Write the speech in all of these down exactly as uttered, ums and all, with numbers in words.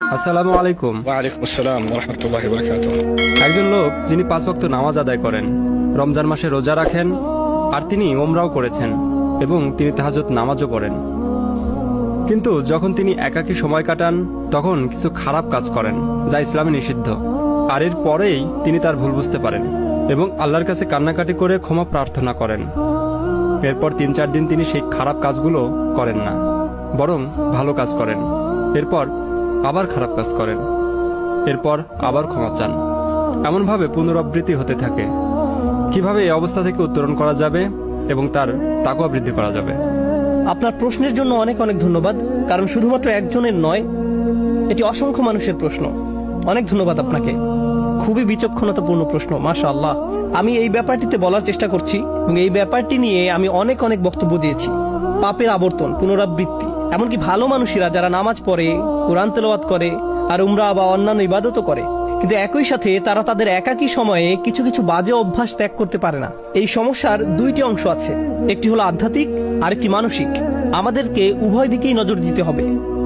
আসসালামু আলাইকুম। ওয়ালাইকুম আসসালাম ওয়া রাহমাতুল্লাহি ওয়া বারাকাতুহু। একজন লোক যিনি পাঁচ ওয়াক্ত নামাজ আদায় করেন, রমজান মাসে রোজা রাখেন, আর তিনি ওমরাও করেছেন এবং তিনি তাহাজ্জুদ নামাজও পড়েন। কিন্তু যখন তিনি একাকী সময় কাটান তখন কিছু খারাপ কাজ করেন যা ইসলামে নিষিদ্ধ। আর এর পরেই তিনি তার ভুল বুঝতে পারেন এবং আল্লাহর কাছে কান্নাকাটি করে ক্ষমা প্রার্থনা করেন। এরপর তিন চার দিন তিনি সেই খারাপ কাজগুলো করেন না, বরং ভালো কাজ করেন। এরপর আবার খারাপ কাজ করেন, এরপর আবার ক্ষমা চান। এমনভাবে পুনরাবৃত্তি হতে থাকে। কিভাবে এই অবস্থা থেকে উত্তরণ করা যাবে এবং তার তাকওয়া বৃদ্ধি করা যাবে? আপনার প্রশ্নের জন্য অনেক অনেক ধন্যবাদ, কারণ শুধুমাত্র একজনের নয়, এটি অসংখ্য মানুষের প্রশ্ন। অনেক ধন্যবাদ আপনাকে, খুবই বিচক্ষণতাপূর্ণ প্রশ্ন, মাশাআল্লাহ। আমি এই ব্যাপারটিতে বলার চেষ্টা করছি এবং এই ব্যাপারটি নিয়ে আমি অনেক অনেক বক্তব্য দিয়েছি। পাপের আবর্তন, পুনরাবৃত্তি, এমনকি ভালো মানুষেরা যারা নামাজ পড়ে, কোরআন তেলাওয়াত করে আর উমরা বা অন্যান্য ইবাদতও করে, কিন্তু একই সাথে তারা তাদের একাকী সময়ে কিছু কিছু বাজে অভ্যাস ত্যাগ করতে পারে না। এই সমস্যার দুইটি অংশ আছে, একটি হলো আধ্যাত্মিক আর একটি মানসিক। আমাদেরকে উভয় দিকেই নজর দিতে হবে।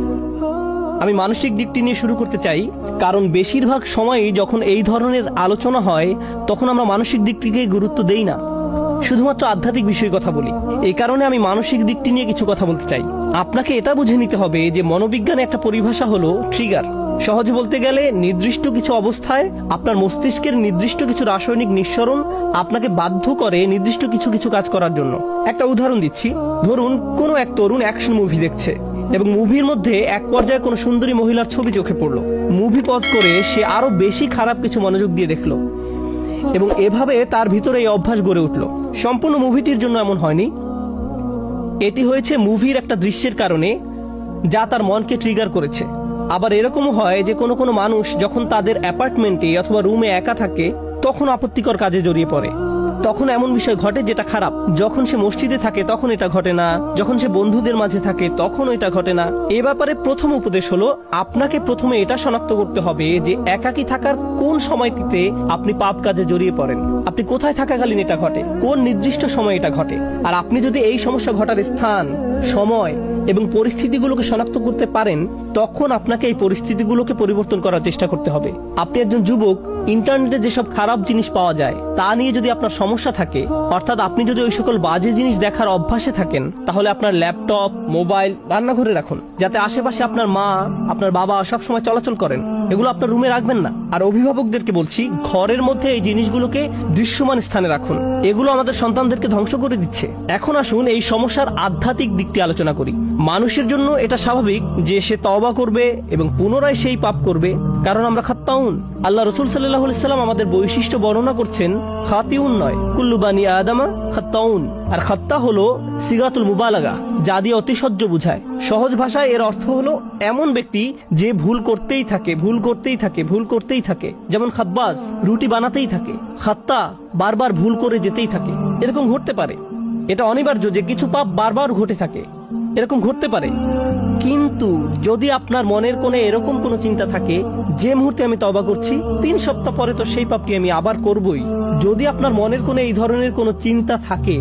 আমি মানসিক দিকটি নিয়ে শুরু করতে চাই, কারণ বেশিরভাগ সময়ই যখন এই ধরনের আলোচনা হয় তখন আমরা মানসিক দিকটিকে গুরুত্ব দেই না, শুধুমাত্র আধ্যাত্মিক বিষয়ে কথা বলি। এই কারণে আমি মানসিক দিকটি নিয়ে কিছু কথা বলতে চাই। আপনাকে এটা বুঝে নিতে হবে যে মনোবিজ্ঞানে একটা পরিভাষা হলো ট্রিগার। সহজে বলতে গেলে নির্দিষ্ট কিছু অবস্থায় আপনার মস্তিষ্কের নির্দিষ্ট কিছু রাসায়নিক নিঃসরণ আপনাকে বাধ্য করে নির্দিষ্ট কিছু কিছু কাজ করার জন্য। একটা উদাহরণ দিচ্ছি, ধরুন কোনো এক তরুণ অ্যাকশন মুভি দেখছে এবং মুভির মধ্যে এক পর্যায়ে কোনো সুন্দরী মহিলার ছবি চোখে পড়লো। মুভি পজ করে সে আরো বেশি খারাপ কিছু মনোযোগ দিয়ে দেখলো এবং এভাবে তার ভিতরে এই অভ্যাস গড়ে উঠলো। সম্পূর্ণ মুভিটির জন্য এমন হয়নি, এটি হয়েছে মুভির একটা দৃশ্যের কারণে যা তার মনকে ট্রিগার করেছে। আবার এরকমও হয় যে কোনো কোনো মানুষ যখন তাদের অ্যাপার্টমেন্টে অথবা রুমে একা থাকে তখন আপত্তিকর কাজে জড়িয়ে পড়ে। তখন এমন বিষয় ঘটে যেটা খারাপ। যখন সে মসজিদে থাকে তখন এটা ঘটে না, যখন সে বন্ধুদের মাঝে থাকে তখন এটা ঘটে না। এ ব্যাপারে প্রথম উপদেশ হলো, আপনাকে প্রথমে এটা শনাক্ত করতে হবে যে একাকী থাকার কোন সময়টিতে আপনি পাপ কাজে জড়িয়ে পড়েন, আপনি কোথায় থাকাকালীন এটা ঘটে, কোন নির্দিষ্ট সময় এটা ঘটে। আর আপনি যদি এই সমস্যা ঘটার স্থান, সময় এবং পরিস্থিতিগুলোকে শনাক্ত করতে পারেন, তখন আপনাকে এই পরিস্থিতিগুলোকে পরিবর্তন করার চেষ্টা করতে হবে। আপনি একজন যুবক, ইন্টারনেটে যেসব খারাপ জিনিস পাওয়া যায় তা নিয়ে যদি আপনার সমস্যা থাকে, অর্থাৎ আপনি যদি ওই সকল বাজে জিনিস দেখার অভ্যাসে থাকেন, তাহলে আপনার ল্যাপটপ, মোবাইল রান্নাঘরে রাখুন, যাতে আশেপাশে আপনার মা, আপনার বাবা সবসময় চলাচল করেন। এগুলো আপনার রুমে রাখবেন না। আর অভিভাবকদেরকে বলছি, ঘরের মধ্যে এই জিনিসগুলোকে দৃশ্যমান স্থানে রাখুন। এগুলো আমাদের সন্তানদেরকে ধ্বংস করে দিচ্ছে। এখন আসুন এই সমস্যার আধ্যাত্মিক দিকটি আলোচনা করি। মানুষের জন্য এটা স্বাভাবিক যে সে তওবা করবে এবং পুনরায় সেই পাপ করবে, কারণ আমরা খাত্তাউন। আল্লাহ রাসূল সাল্লাল্লাহু আলাইহি সাল্লাম আমাদের বৈশিষ্ট্য বর্ণনা করছেন, খাতিউন নয়, কুল্লু বানি আদামা খাত্তাউন। আর খাত্তা হলো সিগাতুল মুবালাগা, যা দিয়ে অতিশয্য বুঝায়। সহজ ভাষায় এর অর্থ হলো এমন ব্যক্তি যে ভুল করতেই থাকে, ভুল করতেই থাকে, ভুল করতেই থাকে। যেমন খাব্বাজ রুটি বানাতেই থাকে, খাত্তা বারবার ভুল করে যেতেই থাকে। এরকম ঘটতে পারে, এটা অনিবার্য যে কিছু পাপ বারবার ঘটে থাকে, এরকম ঘটতে পারে। কিন্তু যদি আপনার মনের কোণে এরকম কোনো চিন্তা থাকে যে মুহূর্তে আমি তওবা করছি, তিন সপ্তাহ পরে তো সেই পাপটি আমি আবার করবই, যদি আপনার মনের কোণে এই ধরনের কোনো চিন্তা থাকে,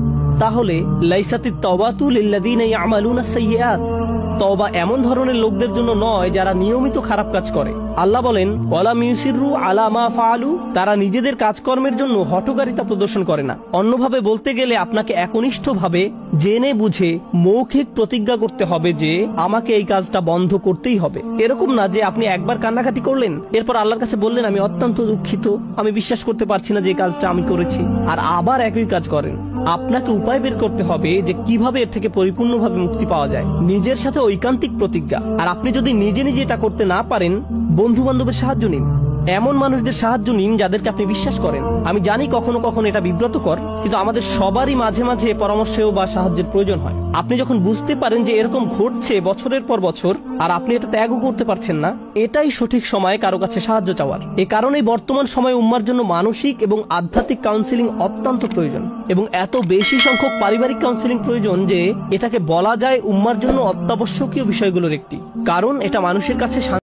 তাহলে লাইসাতিত তাওবাতু লিল্লাযিনা ইয়ামালুনা সাইয়্যাত, তওবা এমন ধরনের লোকদের জন্য নয় যারা নিয়মিত খারাপ কাজ করে। আল্লাহ বলেন, ওয়ালা মিউসিরু আলা মা ফাআলু, তারা নিজেদের কাজকর্মের জন্য হঠকারিতা প্রদর্শন করে না। অন্যভাবে বলতে গেলে আপনাকে একনিষ্ঠভাবে জেনে বুঝে মৌখিক প্রতিজ্ঞা করতে হবে যে আমাকে এই কাজটা বন্ধ করতেই হবে। এরকম না যে আপনি একবার কান্নাকাটি করলেন, এরপর আল্লাহর কাছে বললেন আমি অত্যন্ত দুঃখিত, আমি বিশ্বাস করতে পারছি না যে এই কাজটা আমি করেছি, আর আবার একই কাজ করেন। আপনাকে উপায় বের করতে হবে যে কিভাবে এর থেকে পরিপূর্ণভাবে মুক্তি পাওয়া যায়। নিজের সাথে ঐকান্তিক প্রতিজ্ঞা। আর আপনি যদি নিজে নিজে এটা করতে না পারেন, বন্ধু বান্ধবের সাহায্য নিন, এমন মানুষদের সাহায্য নিন যাদেরকে আপনি বিশ্বাস করেন। আমি জানি কখনো কখনো এটা বিব্রতকর, কিন্তু আমাদের সবারই মাঝে মাঝে পরামর্শেও বা সাহায্যের প্রয়োজন হয়। আপনি যখন বুঝতে পারেন যে এরকম ঘটছে বছরের পর বছর আর আপনি এটা ত্যাগও করতে পারছেন না, এটাই সঠিক সময় কারো কাছে সাহায্য চাওয়ার। এ কারণেই বর্তমান সময়ে উম্মার জন্য মানসিক এবং আধ্যাত্মিক কাউন্সিলিং অত্যন্ত প্রয়োজন, এবং এত বেশি সংখ্যক পারিবারিক কাউন্সিলিং প্রয়োজন যে এটাকে বলা যায় উম্মার জন্য অত্যাবশ্যকীয় বিষয়গুলোর একটি, কারণ এটা মানুষের কাছে